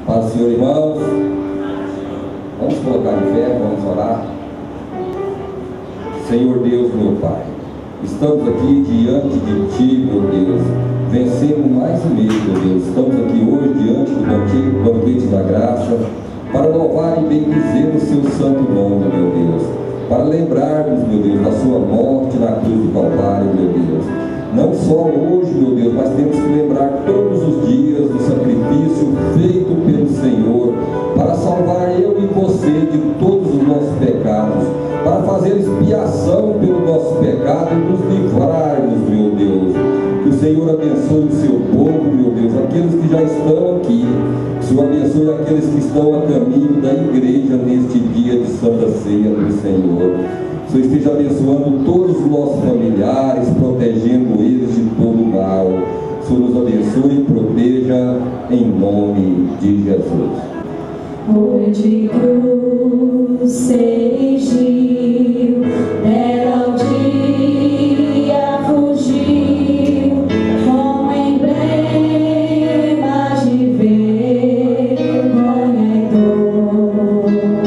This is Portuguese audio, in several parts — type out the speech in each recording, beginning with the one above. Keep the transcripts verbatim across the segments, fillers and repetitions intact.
Paz do Senhor, irmãos. Vamos colocar de pé, vamos orar. Senhor Deus, meu Pai, estamos aqui diante de Ti, meu Deus, vencendo mais um mês, meu Deus. Estamos aqui hoje diante do banquete, banquete da graça, para louvar e bendizer o Seu santo nome, meu Deus, para lembrarmos, meu Deus, da Sua morte na cruz do Calvário, meu Deus. Não só hoje, meu Deus, mas temos que lembrar todos os dias do sacrifício feito pelo Senhor para salvar eu e você de todos os nossos pecados, para fazer expiação pelo nosso pecado e nos livrarmos, meu Deus. Que o Senhor abençoe o seu povo, meu Deus, aqueles que já estão aqui. Que o Senhor abençoe aqueles que estão a caminho da igreja neste dia de Santa Ceia do Senhor. Que o Senhor esteja abençoando todos os nossos familiares, protegendo eles de todo mal. Que o Senhor nos abençoe e proteja em nome de Jesus. Hoje cruz erigiu, dela o dia fugiu, como emblema de vergonha e dor.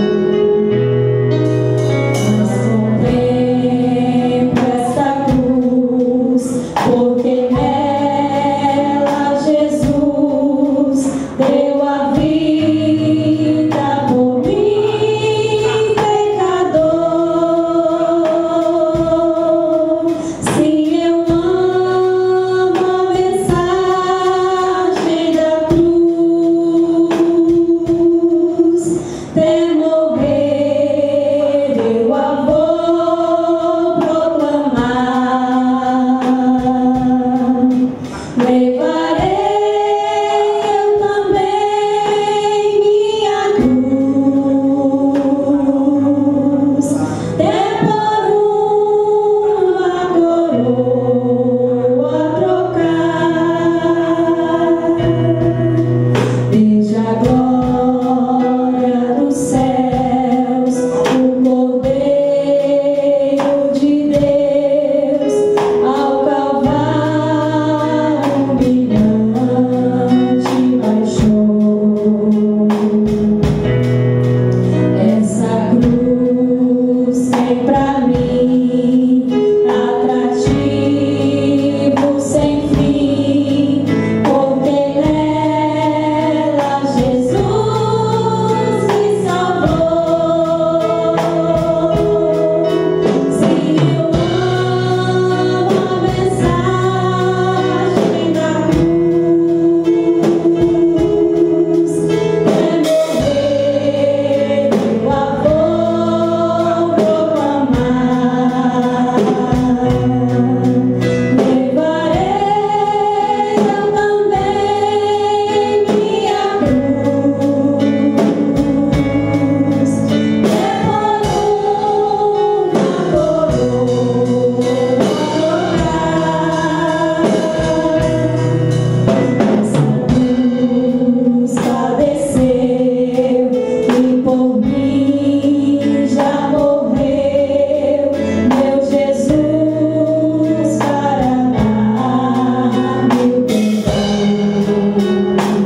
Mas contemplo esta cruz, porque nela Jesus deu a vida por mim, pecador. Sim, eu amo a mensagem da cruz. Até morrer eu a vou proclamar. Levarei eu também minha cruz, até por uma coroa trocar. Veja a glória dos céus, o Cordeiro de Deus, ao Calvário humilhante baixou. Essa cruz tem pra mim atrativo sem fim, porque nela Jesus me salvou. Sim, eu amo a mensagem da cruz. Até morrer eu a vou proclamar. Levarei eu também minha cruz, até por uma coroa trocar. Essa cruz padeceu e por mim já morreu, meu Jesus, para dar-me o perdão.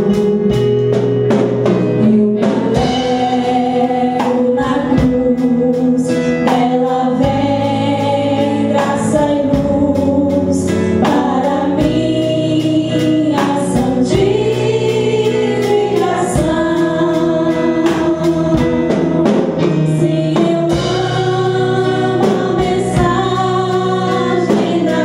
Eu me alegro na cruz, dela vem graça e luz para minha santificação. Sim, eu amo a mensagem da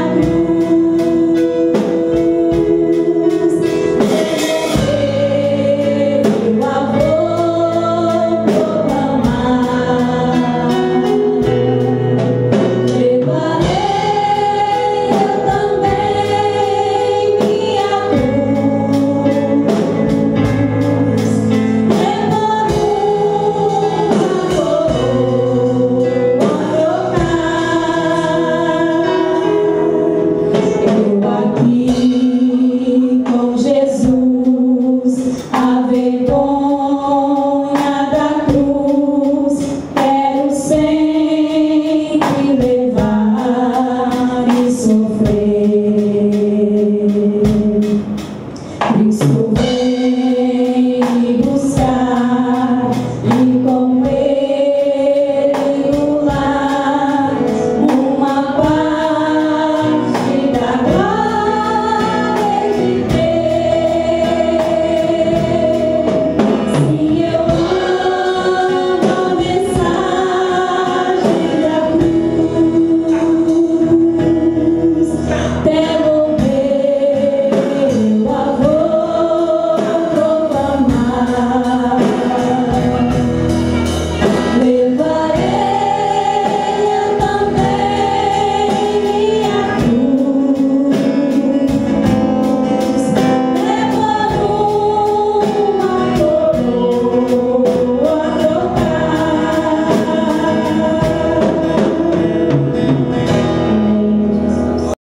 cruz. Até morrer eu a vou proclamar. Levarei eu também minha cruz, até por uma coroa trocar. Eu aqui com Jesus, a vergonha